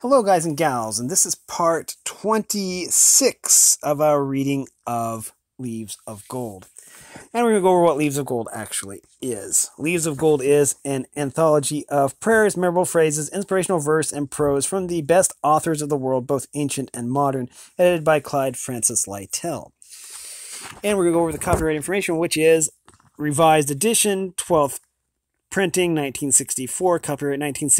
Hello, guys and gals, and this is part 26 of our reading of Leaves of Gold. And we're going to go over what Leaves of Gold actually is. Leaves of Gold is an anthology of prayers, memorable phrases, inspirational verse, and prose from the best authors of the world, both ancient and modern, edited by Clyde Francis Lytle. And we're going to go over the copyright information, which is revised edition, 12th printing, 1964, copyright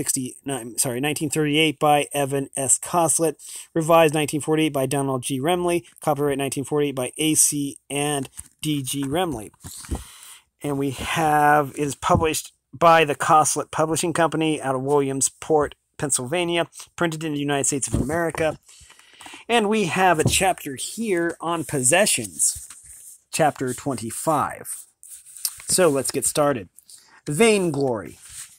1938 by Evan S. Coslet, revised 1948 by Donald G. Remley, copyright 1948 by A.C. and D.G. Remley. And it is published by the Coslet Publishing Company out of Williamsport, Pennsylvania, printed in the United States of America. And we have a chapter here on possessions, chapter 25. So let's get started. Vainglory.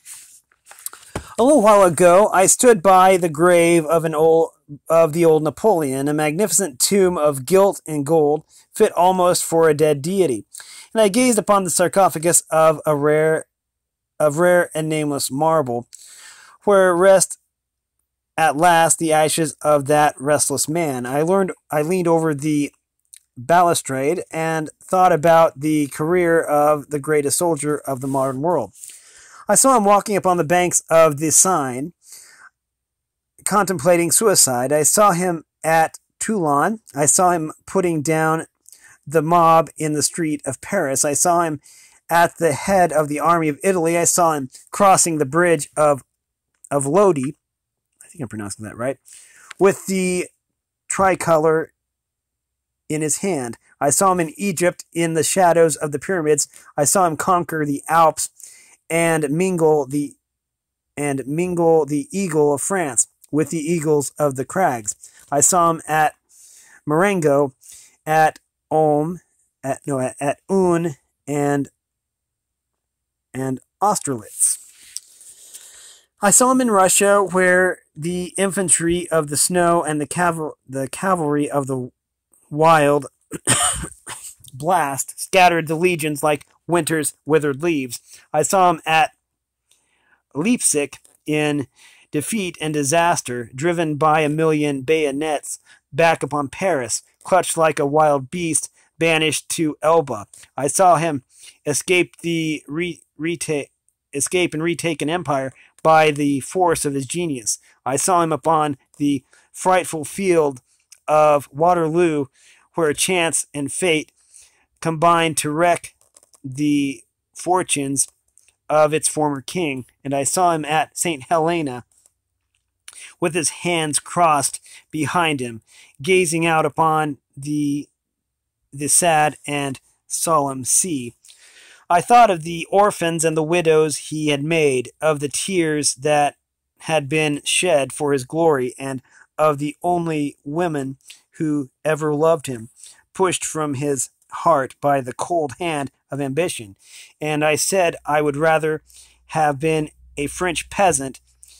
A little while ago, I stood by the grave of the old Napoleon, a magnificent tomb of gilt and gold, fit almost for a dead deity, and I gazed upon the sarcophagus of rare and nameless marble, where rest at last the ashes of that restless man. I leaned over the balustrade and thought about the career of the greatest soldier of the modern world. I saw him walking upon the banks of the Seine, contemplating suicide. I saw him at Toulon. I saw him putting down the mob in the street of Paris. I saw him at the head of the army of Italy. I saw him crossing the bridge of Lodi. I think I'm pronouncing that right. With the tricolor in his hand. I saw him in Egypt in the shadows of the pyramids. I saw him conquer the Alps and mingle the eagle of France with the eagles of the crags. I saw him at Marengo, at Ulm, at Un and Austerlitz. I saw him in Russia, where the infantry of the snow and the cavalry of the wild blast scattered the legions like winter's withered leaves. I saw him at Leipzig in defeat and disaster, driven by a million bayonets back upon Paris, clutched like a wild beast, banished to Elba. I saw him escape and retake an empire by the force of his genius. I saw him upon the frightful field of Waterloo, where chance and fate combined to wreck the fortunes of its former king. And I saw him at St. Helena, with his hands crossed behind him, gazing out upon the sad and solemn sea. I thought of the orphans and the widows he had made, of the tears that had been shed for his glory, and of the only women who ever loved him, pushed from his heart by the cold hand of ambition. And I said I would rather have been a French peasant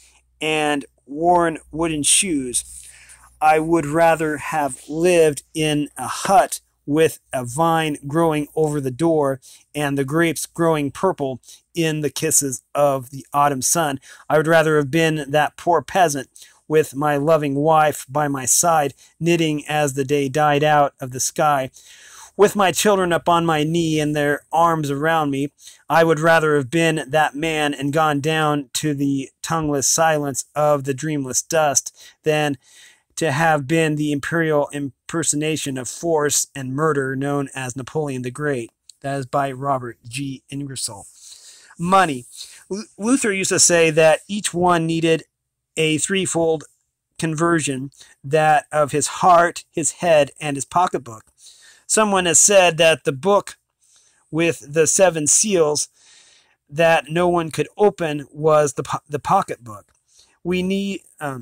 and worn wooden shoes. I would rather have lived in a hut with a vine growing over the door and the grapes growing purple in the kisses of the autumn sun. I would rather have been that poor peasant with my loving wife by my side, knitting as the day died out of the sky, with my children up on my knee and their arms around me. I would rather have been that man and gone down to the tongueless silence of the dreamless dust than to have been the imperial impersonation of force and murder known as Napoleon the Great. That is by Robert G. Ingersoll. Money. Luther used to say that each one needed a threefold conversion, that of his heart, his head, and his pocketbook. Someone has said that the book with the 7 seals that no one could open was the pocketbook. We need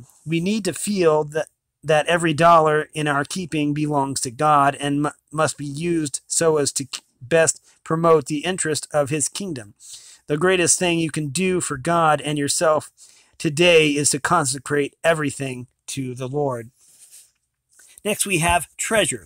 to feel that every dollar in our keeping belongs to God and must be used so as to best promote the interest of his kingdom. The greatest thing you can do for God and yourself today is to consecrate everything to the Lord. Next we have treasure.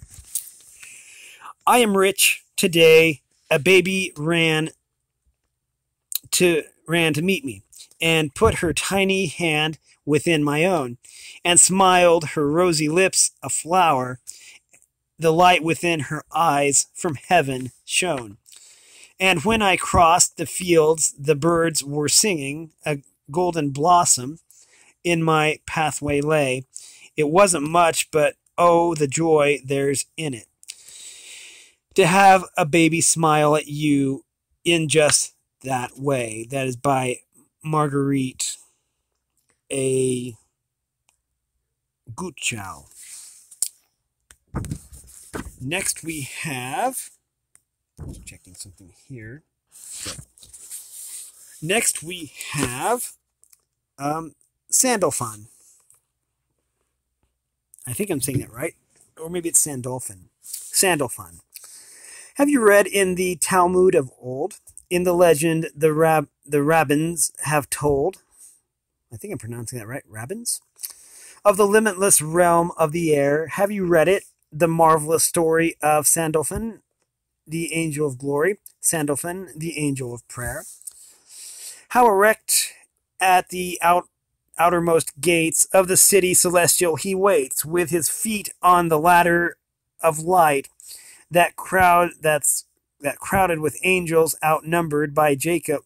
I am rich today. A baby ran to meet me, and put her tiny hand within my own, and smiled, her rosy lips a flower. The light within her eyes from heaven shone. And when I crossed the fields, the birds were singing, a golden blossom in my pathway lay. It wasn't much, but oh, the joy there's in it. To have a baby smile at you in just that way. That is by Marguerite A. Gutschau. Next we have, checking something here. Okay. Next we have Sandalphon. I think I'm saying that right. Or maybe it's Sandalphon. Sandalphon. Have you read in the Talmud of old, in the legend the rabbins have told, I think I'm pronouncing that right, rabbins, of the limitless realm of the air? Have you read it, the marvelous story of Sandalphon, the angel of glory, Sandalphon, the angel of prayer? How erect at the outermost gates of the city celestial he waits, with his feet on the ladder of light, that crowded with angels outnumbered by Jacob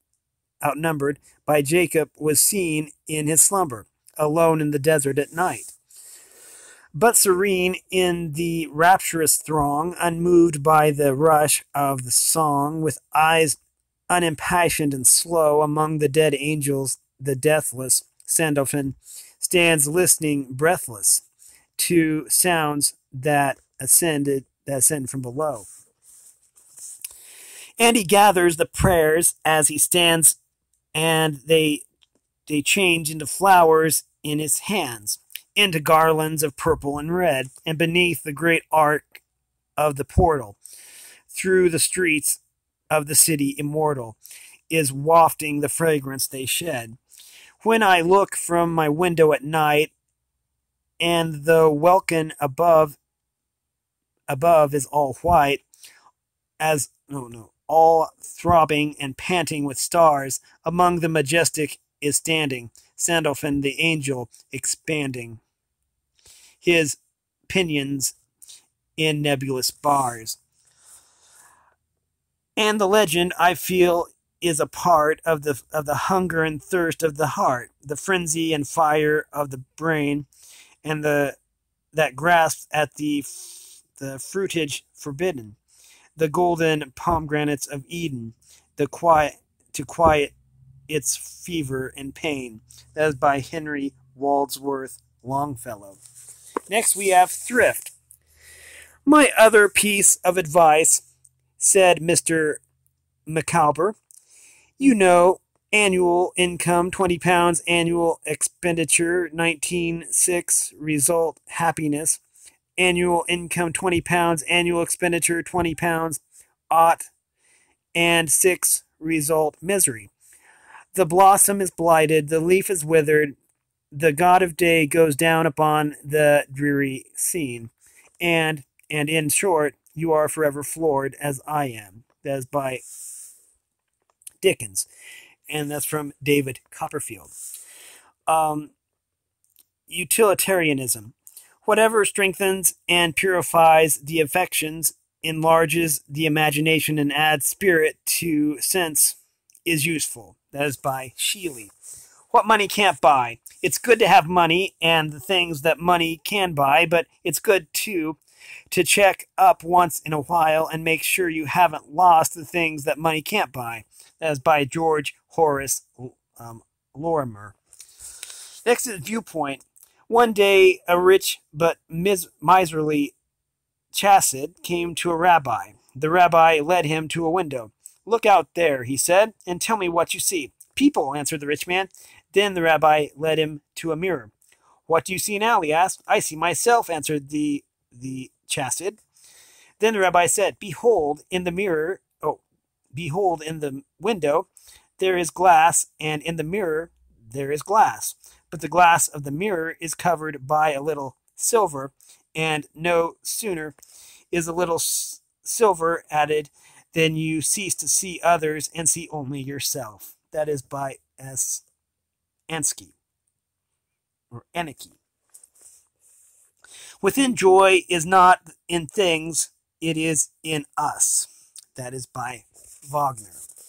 was seen in his slumber, alone in the desert at night. But serene in the rapturous throng, unmoved by the rush of the song, with eyes unimpassioned and slow, among the dead angels, the deathless Sandalphon stands listening breathless to sounds that ascend from below. And he gathers the prayers as he stands, and they change into flowers in his hands, into garlands of purple and red, and beneath the great arc of the portal, through the streets of the city immortal, is wafting the fragrance they shed. When I look from my window at night, and the welkin above is all white, all throbbing and panting with stars, among the majestic is standing Sandalphon the angel, expanding his pinions in nebulous bars. And the legend, I feel, is a part of the hunger and thirst of the heart, the frenzy and fire of the brain, and that grasps at the fruitage forbidden, the golden pomegranates of Eden, to quiet its fever and pain. That is by Henry Wadsworth Longfellow. Next we have thrift. My other piece of advice, said Mr. McAlber, you know, annual income £20, annual expenditure 19.6, result happiness. Annual income £20, annual expenditure £20, ought, and 6, result misery. The blossom is blighted, the leaf is withered, the god of day goes down upon the dreary scene, and in short, you are forever floored as I am. That is by Dickens, and that's from David Copperfield. Utilitarianism. Whatever strengthens and purifies the affections, enlarges the imagination, and adds spirit to sense is useful. That is by Sheely. What money can't buy. It's good to have money and the things that money can buy, but it's good too to check up once in a while and make sure you haven't lost the things that money can't buy. That is by George Horace Lorimer. Next is viewpoint. One day, a rich but miserly chassid came to a rabbi. The rabbi led him to a window. Look out there, he said, and tell me what you see. People, answered the rich man. Then the rabbi led him to a mirror. What do you see now, he asked. I see myself, answered the chassid. Then the rabbi said, behold in the window, there is glass, and in the mirror, there is glass. But the glass of the mirror is covered by a little silver, and no sooner is a little silver added than you cease to see others and see only yourself. That is by S. Ansky, or Anarchy. Within joy is not in things, it is in us. That is by Wagner.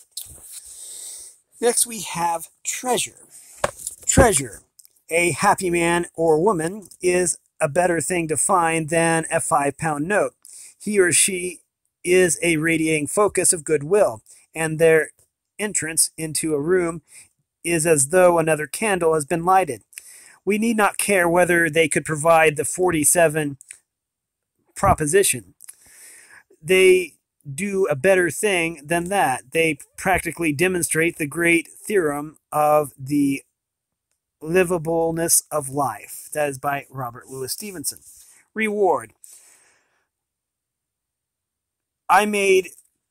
Next we have treasure. Treasure. A happy man or woman is a better thing to find than a 5-pound note. He or she is a radiating focus of goodwill, and their entrance into a room is as though another candle has been lighted. We need not care whether they could provide the 47 proposition. They do a better thing than that. They practically demonstrate the great theorem of the livableness of life. That is by Robert Louis Stevenson. Reward. I made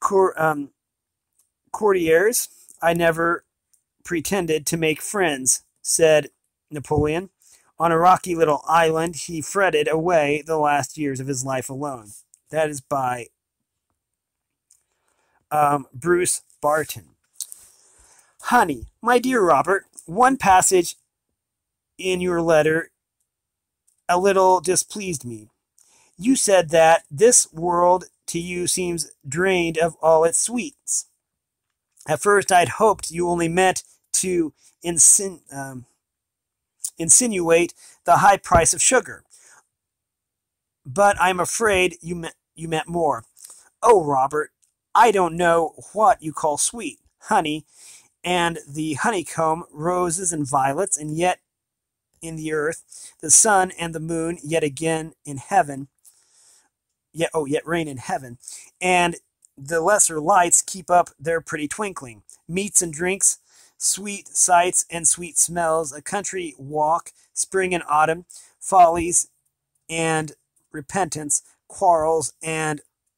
courtiers. I never pretended to make friends, said Napoleon. On a rocky little island, he fretted away the last years of his life alone. That is by Bruce Barton. Honey, my dear Robert, one passage in your letter a little displeased me. You said that this world to you seems drained of all its sweets. At first I'd hoped you only meant to insinuate the high price of sugar, but I'm afraid you meant more. Oh, Robert, I don't know what you call sweet. Honey, and the honeycomb, roses and violets, and yet in the earth, the sun and the moon, yet again in heaven, yet reign in heaven, and the lesser lights keep up their pretty twinkling. Meats and drinks, sweet sights and sweet smells, a country walk, spring and autumn, follies and repentance, quarrels and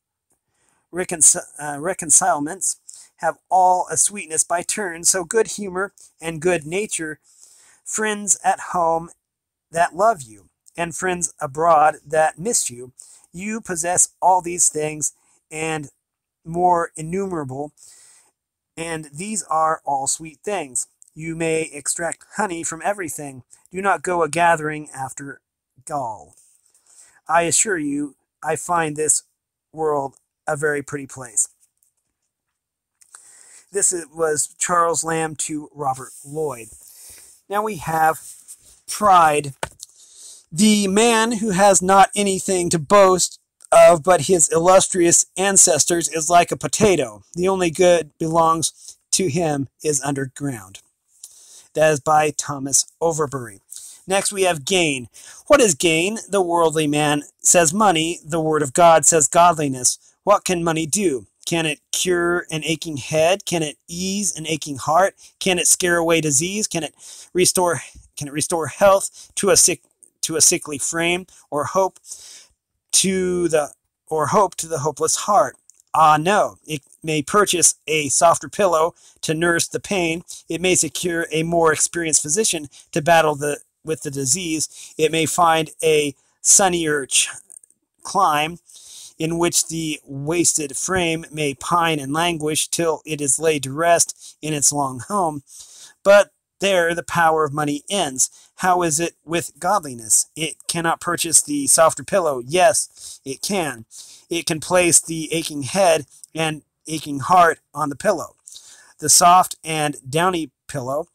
reconcilements, have all a sweetness by turns, so good humor and good nature, friends at home that love you, and friends abroad that miss you. You possess all these things and more innumerable, and these are all sweet things. You may extract honey from everything. Do not go a gathering after gall. I assure you, I find this world a very pretty place. This was Charles Lamb to Robert Lloyd. Now we have pride. The man who has not anything to boast of but his illustrious ancestors is like a potato. The only good belongs to him is underground. That is by Thomas Overbury. Next we have gain. What is gain? The worldly man says money. The word of God says godliness. What can money do? Can it cure an aching head? Can it ease an aching heart? Can it scare away disease? Can it restore health to a sickly frame, or hope to the hopeless heart? Ah, no. It may purchase a softer pillow to nurse the pain. It may secure a more experienced physician to battle with the disease. It may find a sunnier clime in which the wasted frame may pine and languish till it is laid to rest in its long home. But there the power of money ends. How is it with godliness? It cannot purchase the softer pillow. Yes, it can. It can place the aching head and aching heart on the pillow, the soft and downy pillow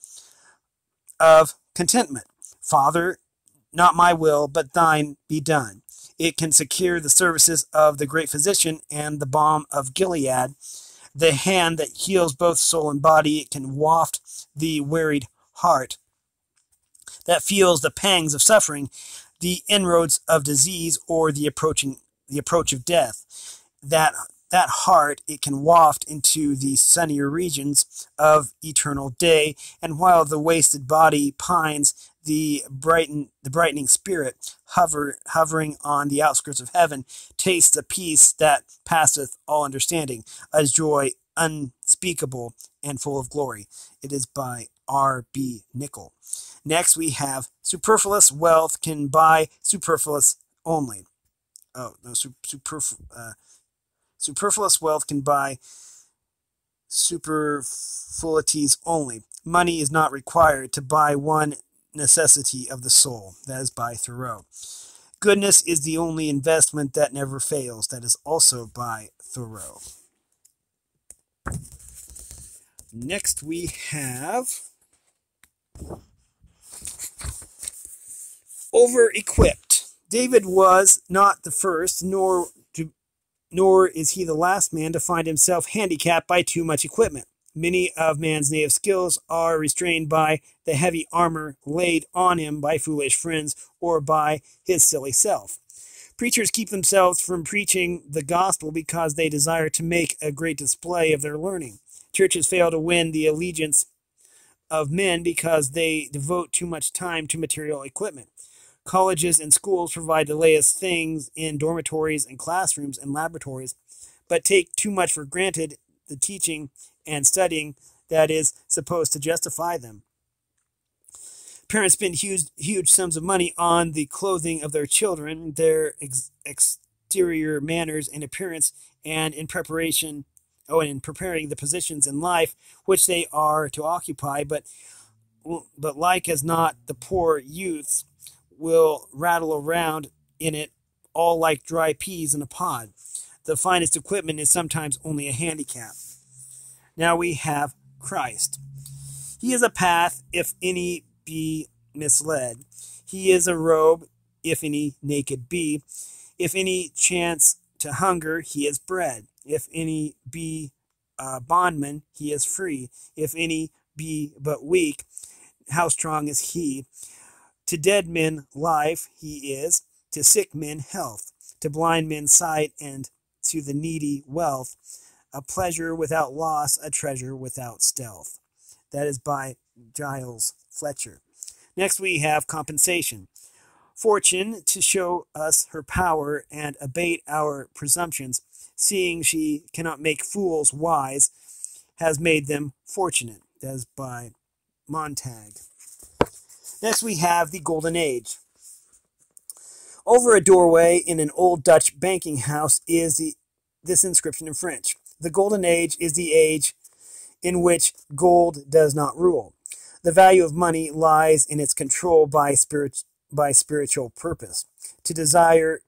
of contentment. Father, not my will, but thine be done. It can secure the services of the great physician and the balm of Gilead, the hand that heals both soul and body. It can waft the wearied heart that feels the pangs of suffering, the inroads of disease, or the approach of death. That heart it can waft into the sunnier regions of eternal day, and while the wasted body pines, the brightening spirit, hovering on the outskirts of heaven, tastes a peace that passeth all understanding, a joy unspeakable and full of glory. It is by R.B. Nicol. Next we have superfluous wealth can buy superfluous only. Oh, no, superfluous wealth can buy superfluities only. Money is not required to buy one necessity of the soul. That is by Thoreau. Goodness is the only investment that never fails. That is also by Thoreau. Next we have over-equipped. David was not the first, nor is he the last man to find himself handicapped by too much equipment. Many of man's native skills are restrained by the heavy armor laid on him by foolish friends or by his silly self. Preachers keep themselves from preaching the gospel because they desire to make a great display of their learning. Churches fail to win the allegiance of men because they devote too much time to material equipment. Colleges and schools provide the latest things in dormitories and classrooms and laboratories, but take too much for granted the teaching and studying that is supposed to justify them. Parents spend huge sums of money on the clothing of their children, their exterior manners and appearance, and in preparing the positions in life which they are to occupy, but like as not, the poor youths will rattle around in it all like dry peas in a pod. The finest equipment is sometimes only a handicap. Now we have Christ. He is a path, if any be misled. He is a robe, if any naked be. If any chance to hunger, he is bread. If any be a bondman, he is free. If any be but weak, how strong is he? To dead men life he is, to sick men health, to blind men sight, and to the needy wealth. A pleasure without loss, a treasure without stealth. That is by Giles Fletcher. Next we have compensation. Fortune, to show us her power and abate our presumptions, seeing she cannot make fools wise, has made them fortunate. That is by Montag. Next we have the Golden Age. Over a doorway in an old Dutch banking house is this inscription in French. The Golden Age is the age in which gold does not rule. The value of money lies in its control by spiritual purpose. To desire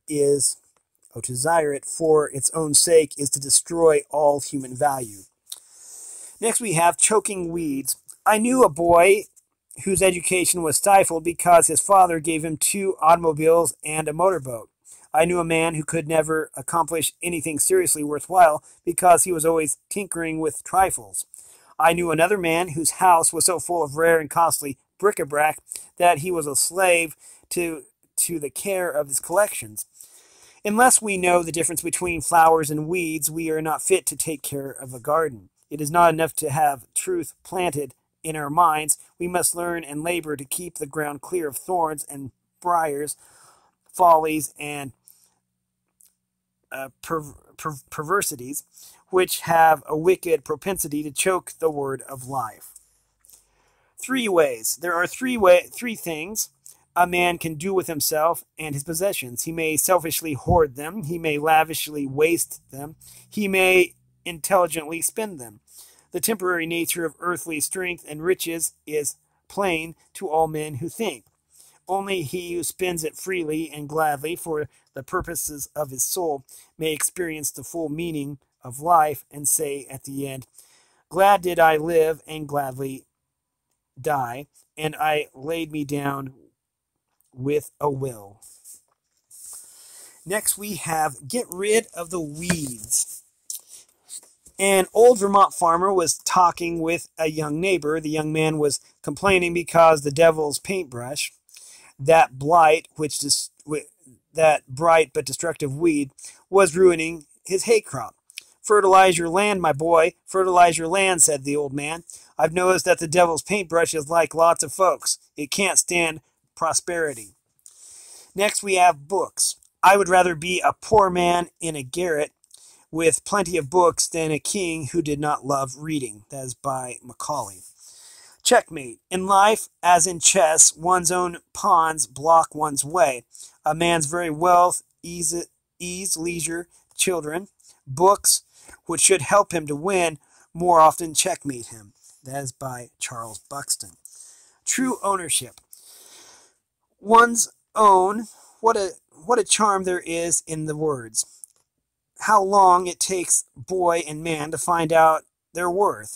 it for its own sake is to destroy all human value. Next we have choking weeds. I knew a boy whose education was stifled because his father gave him 2 automobiles and a motorboat. I knew a man who could never accomplish anything seriously worthwhile because he was always tinkering with trifles. I knew another man whose house was so full of rare and costly bric-a-brac that he was a slave to the care of his collections. Unless we know the difference between flowers and weeds, we are not fit to take care of a garden. It is not enough to have truth planted in our minds. We must learn and labor to keep the ground clear of thorns and briars, follies, and perversities, which have a wicked propensity to choke the word of life. 3 ways. There are three things a man can do with himself and his possessions. He may selfishly hoard them. He may lavishly waste them. He may intelligently spend them. The temporary nature of earthly strength and riches is plain to all men who think. Only he who spends it freely and gladly for the purposes of his soul may experience the full meaning of life and say at the end, "Glad did I live and gladly die, and I laid me down with a will." Next we have get rid of the weeds. An old Vermont farmer was talking with a young neighbor. The young man was complaining because the devil's paintbrush, that bright but destructive weed, was ruining his hay crop. "Fertilize your land, my boy, fertilize your land," said the old man. "I've noticed that the devil's paintbrush is like lots of folks. It can't stand prosperity." Next we have books. I would rather be a poor man in a garret with plenty of books than a king who did not love reading. That is by Macaulay. Checkmate. In life, as in chess, one's own pawns block one's way. A man's very wealth, ease, leisure, children, books, which should help him to win, more often checkmate him. That is by Charles Buxton. True ownership. One's own. What a charm there is in the words. How long it takes boy and man to find out their worth.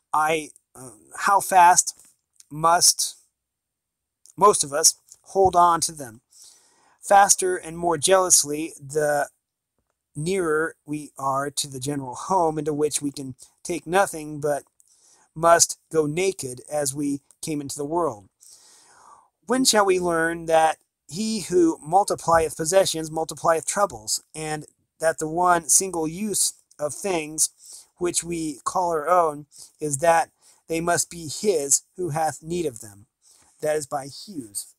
How fast must most of us hold on to them. Faster and more jealously the nearer we are to the general home into which we can take nothing but must go naked as we came into the world. When shall we learn that he who multiplieth possessions multiplieth troubles, and that the one single use of things which we call our own is that they must be his who hath need of them? That is by Hughes.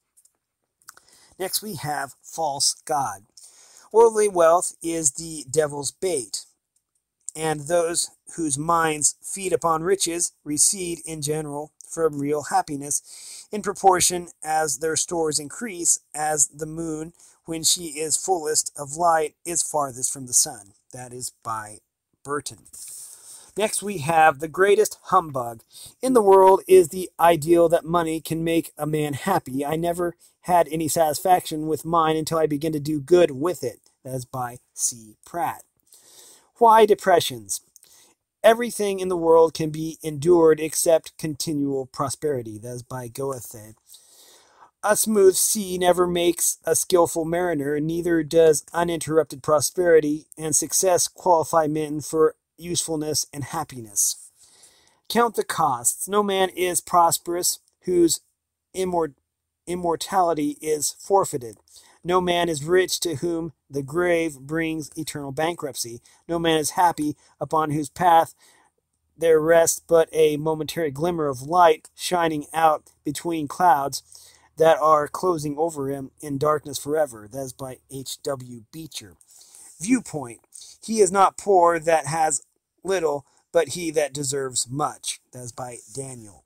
Next we have false god. Worldly wealth is the devil's bait, and those whose minds feed upon riches recede in general from real happiness in proportion as their stores increase, as the moon, when she is fullest of light, is farthest from the sun. That is by Burton. Next we have the greatest humbug in the world is the ideal that money can make a man happy. I never had any satisfaction with mine until I began to do good with it. That is by C. Pratt. Why depressions? Everything in the world can be endured except continual prosperity. That is by Goethe. A smooth sea never makes a skillful mariner, neither does uninterrupted prosperity and success qualify men for usefulness and happiness. Count the costs. No man is prosperous whose immortality is forfeited. No man is rich to whom the grave brings eternal bankruptcy. No man is happy upon whose path there rests but a momentary glimmer of light shining out between clouds that are closing over him in darkness forever. That is by H.W. Beecher. Viewpoint. He is not poor that has little, but he that deserves much. That is by Daniel.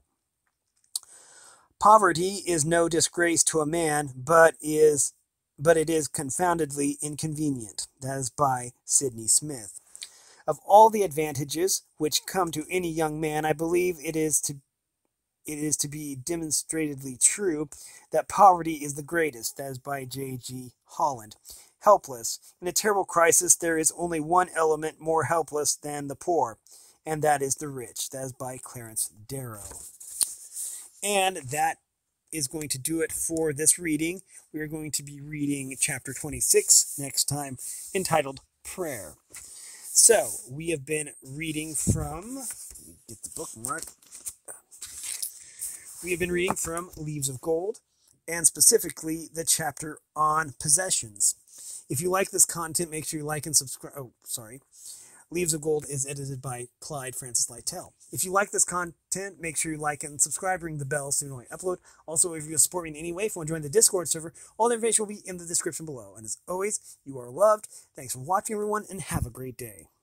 Poverty is no disgrace to a man, but it is confoundedly inconvenient. That is by Sidney Smith. Of all the advantages which come to any young man, I believe it is to be demonstratedly true that poverty is the greatest. That is by J.G. Holland. Helpless. In a terrible crisis, there is only one element more helpless than the poor, and that is the rich. That is by Clarence Darrow. And that is going to do it for this reading. We are going to be reading chapter 26 next time, entitled Prayer. So, we have been reading from, let me get the bookmark. We have been reading from Leaves of Gold, and specifically the chapter on possessions. If you like this content, make sure you like and subscribe. Leaves of Gold is edited by Clyde Francis Lytle. If you like this content, make sure you like and subscribe, ring the bell so you know when I upload. Also, if you support me in any way, if you want to join the Discord server, all the information will be in the description below. And as always, you are loved. Thanks for watching, everyone, and have a great day.